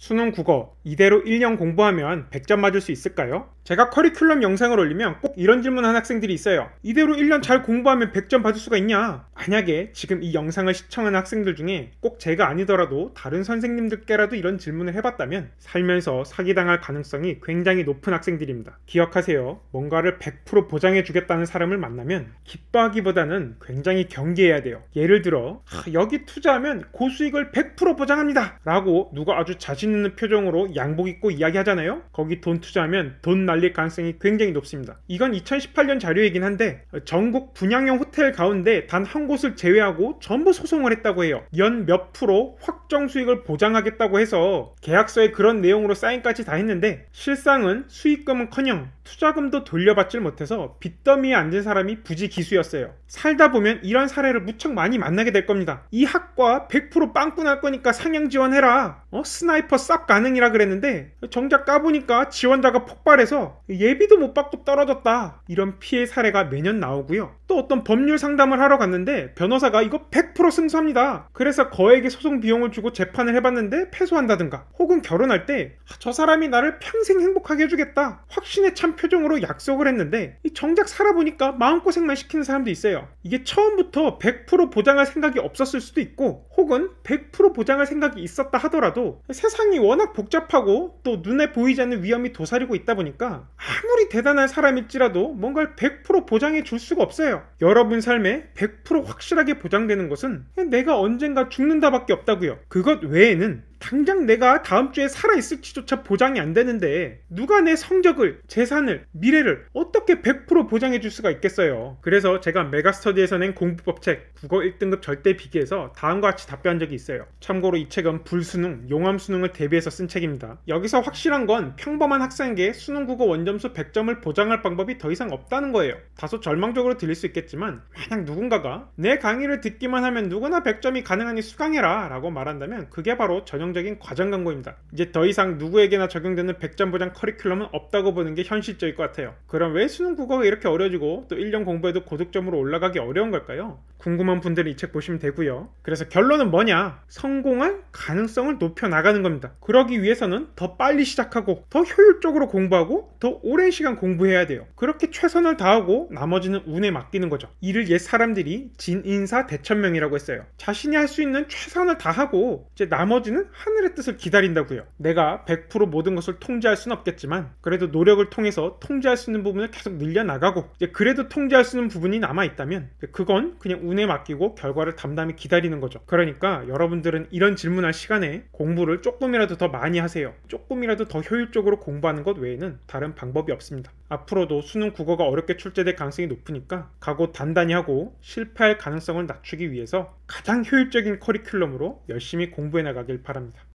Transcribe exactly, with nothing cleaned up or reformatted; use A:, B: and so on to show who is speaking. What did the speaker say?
A: 수능 국어 이대로 일 년 공부하면 백 점 맞을 수 있을까요? 제가 커리큘럼 영상을 올리면 꼭 이런 질문하는 학생들이 있어요. 이대로 일 년 잘 공부하면 백 점 받을 수가 있냐? 만약에 지금 이 영상을 시청하는 학생들 중에 꼭 제가 아니더라도 다른 선생님들께라도 이런 질문을 해봤다면 살면서 사기당할 가능성이 굉장히 높은 학생들입니다. 기억하세요. 뭔가를 백 퍼센트 보장해주겠다는 사람을 만나면 기뻐하기보다는 굉장히 경계해야 돼요. 예를 들어 아, 여기 투자하면 고수익을 백 퍼센트 보장합니다 라고 누가 아주 자신 있는 표정으로 양복 입고 이야기하잖아요. 거기 돈 투자하면 돈 날릴 가능성이 굉장히 높습니다. 이건 이천십팔 년 자료이긴 한데 전국 분양형 호텔 가운데 단 한 곳을 제외하고 전부 소송을 했다고 해요. 연 몇 프로 확정 수익을 보장하겠다고 해서 계약서에 그런 내용으로 사인까지 다 했는데 실상은 수익금은커녕 투자금도 돌려받질 못해서 빚더미에 앉은 사람이 부지기수였어요. 살다 보면 이런 사례를 무척 많이 만나게 될 겁니다. 이 학과 백 퍼센트 빵꾸 날 거니까 상향 지원해라. 어? 스나이퍼 쌉 가능이라 그랬는데 정작 까보니까 지원자가 폭발해서 예비도 못 받고 떨어졌다. 이런 피해 사례가 매년 나오고요. 또 어떤 법률 상담을 하러 갔는데 변호사가 이거 백 퍼센트 승소합니다. 그래서 거액의 소송 비용을 주고 재판을 해봤는데 패소한다든가, 혹은 결혼할 때 저 사람이 나를 평생 행복하게 해주겠다 확신에 찬 표정으로 약속을 했는데 정작 살아보니까 마음고생만 시키는 사람도 있어요. 이게 처음부터 백 퍼센트 보장할 생각이 없었을 수도 있고, 혹은 백 퍼센트 보장할 생각이 있었다 하더라도 세상이 워낙 복잡하고 또 눈에 보이지 않는 위험이 도사리고 있다 보니까 아무리 대단한 사람일지라도 뭔가를 백 퍼센트 보장해 줄 수가 없어요. 여러분 삶에 백 퍼센트 확실하게 보장되는 것은 내가 언젠가 죽는다밖에 없다고요. 그것 외에는 당장 내가 다음 주에 살아있을지조차 보장이 안 되는데 누가 내 성적을, 재산을, 미래를 어떻게 백 퍼센트 보장해 줄 수가 있겠어요. 그래서 제가 메가스터디에서 낸 공부법책 국어 일 등급 절대 비기에서 다음과 같이 답변한 적이 있어요. 참고로 이 책은 불수능, 용암수능을 대비해서 쓴 책입니다. 여기서 확실한 건 평범한 학생에게 수능 국어 원점수 백 점을 보장할 방법이 더 이상 없다는 거예요. 다소 절망적으로 들릴 수 있겠지만 만약 누군가가 내 강의를 듣기만 하면 누구나 백 점이 가능하니 수강해라 라고 말한다면 그게 바로 전형 적인 과정 광고입니다. 이제 더 이상 누구에게나 적용되는 백 점 보장 커리큘럼은 없다고 보는 게 현실적일 것 같아요. 그럼 왜 수능 국어가 이렇게 어려지고 또 일 년 공부해도 고득점으로 올라가기 어려운 걸까요? 궁금한 분들은 이 책 보시면 되고요. 그래서 결론은 뭐냐? 성공할 가능성을 높여나가는 겁니다. 그러기 위해서는 더 빨리 시작하고 더 효율적으로 공부하고 더 오랜 시간 공부해야 돼요. 그렇게 최선을 다하고 나머지는 운에 맡기는 거죠. 이를 옛 사람들이 진인사 대천명이라고 했어요. 자신이 할 수 있는 최선을 다하고 이제 나머지는 하늘의 뜻을 기다린다고요. 내가 백 퍼센트 모든 것을 통제할 수는 없겠지만 그래도 노력을 통해서 통제할 수 있는 부분을 계속 늘려나가고 이제 그래도 통제할 수 있는 부분이 남아있다면 그건 그냥 운에 맡기고 결과를 담담히 기다리는 거죠. 그러니까 여러분들은 이런 질문할 시간에 공부를 조금이라도 더 많이 하세요. 조금이라도 더 효율적으로 공부하는 것 외에는 다른 방법이 없습니다. 앞으로도 수능 국어가 어렵게 출제될 가능성이 높으니까 각오 단단히 하고 실패할 가능성을 낮추기 위해서 가장 효율적인 커리큘럼으로 열심히 공부해 나가길 바랍니다.